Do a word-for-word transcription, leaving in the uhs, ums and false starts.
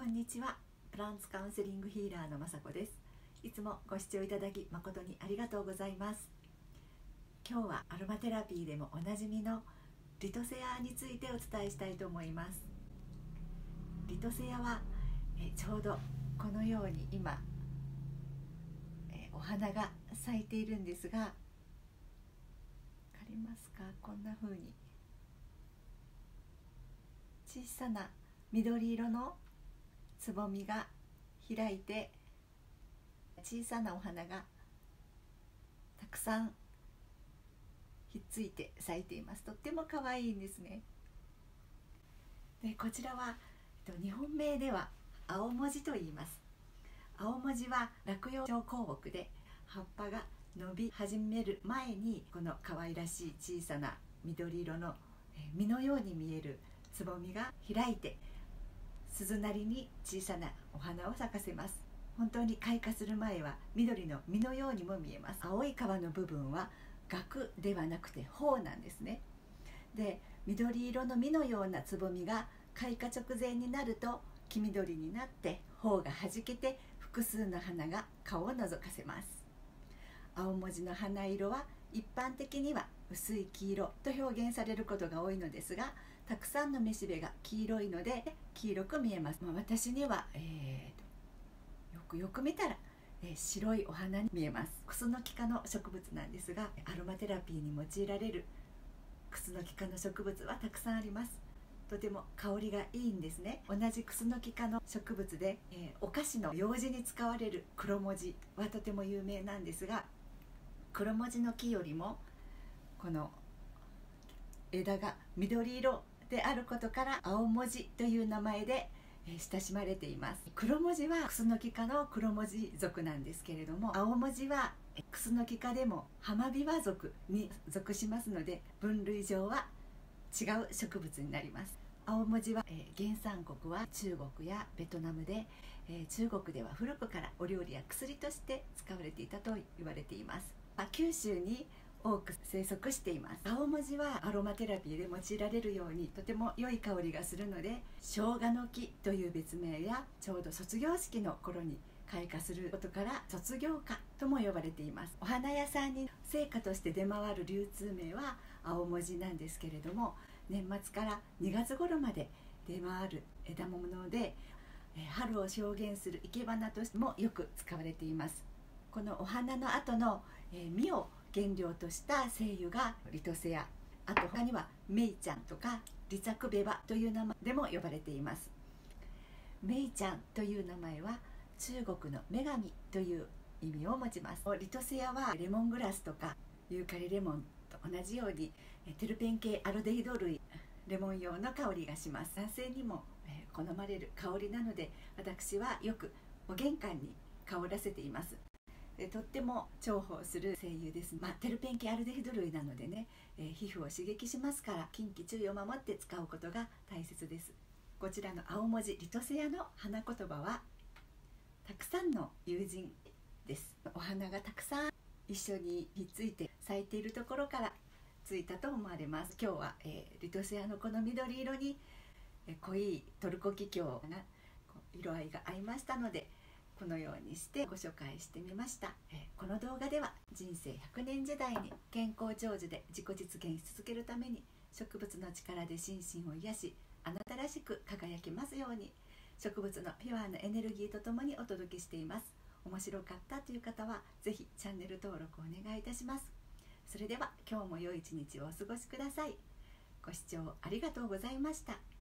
こんにちは。プランツカウンセリングヒーラーのまさこです。いつもご視聴いただき誠にありがとうございます。今日はアロマテラピーでもおなじみのリトセアについてお伝えしたいと思います。リトセアはえちょうどこのように今えお花が咲いているんですが、わかりますか？こんな風に小さな緑色のつぼみが開いて、小さなお花がたくさんひっついて咲いています。とっても可愛いんですね。でこちらは日本名では青文字と言います。青文字は落葉症候木で、葉っぱが伸び始める前にこの可愛らしい小さな緑色の実のように見えるつぼみが開いて、鈴なりに小さなお花を咲かせます。本当に開花する前は緑の実のようにも見えます。青い皮の部分は萼ではなくて苞なんですね。で緑色の実のようなつぼみが開花直前になると黄緑になって苞がはじけて、複数の花が顔を覗かせます。青文字の花色は一般的には薄い黄色と表現されることが多いのですが、たくさんのめしべが黄色いので黄色く見えます。まあ、私には、えー、よくよく見たら、えー、白いお花に見えます。クスノキ科の植物なんですが、アロマテラピーに用いられるクスノキ科の植物はたくさんあります。とても香りがいいんですね。同じクスノキ科の植物で、えー、お菓子の用紙に使われる黒文字はとても有名なんですが、黒文字の木よりもこの枝が緑色であることから青文字という名前で親しまれています。黒文字はクスノキ科の黒文字属なんですけれども、青文字はクスノキ科でもハマビワ属に属しますので、分類上は違う植物になります。青文字は、えー、原産国は中国やベトナムで、えー、中国では古くからお料理や薬として使われていたと言われています。九州に多く生息しています。青文字はアロマテラピーで用いられるようにとても良い香りがするので、生姜の木という別名や、ちょうど卒業式の頃に開花することから卒業花とも呼ばれています。お花屋さんに生花として出回る流通名は青文字なんですけれども、年末からにがつ頃まで出回る枝物で、春を表現する生け花としてもよく使われています。このお花の後の実を原料とした精油がリトセア、あと他にはメイちゃんとかリツァクベバという名前でも呼ばれています。メイちゃんという名前は中国の女神という意味を持ちます。リトセアはレモングラスとかユーカリレモンと同じようにテルペン系アルデヒド類、レモン用の香りがします。男性にも好まれる香りなので、私はよくお玄関に香らせています。とっても重宝する精油です。まあ、テルペン系アルデヒド類なのでね、えー、皮膚を刺激しますから、近畿注意を守って使うことが大切です。こちらの青文字リトセアの花言葉はたくさんの友人です。お花がたくさん一緒にひっついて咲いているところからついたと思われます。今日は、えー、リトセアのこの緑色に、えー、濃いトルコキキョウが色合いが合いましたので、このようにしてご紹介してみました。えー、この動画では人生ひゃくねん時代に健康長寿で自己実現し続けるために、植物の力で心身を癒し、あなたらしく輝きますように、植物のピュアなエネルギーとともにお届けしています。面白かったという方はぜひチャンネル登録お願いいたします。それでは今日も良い一日をお過ごしください。ご視聴ありがとうございました。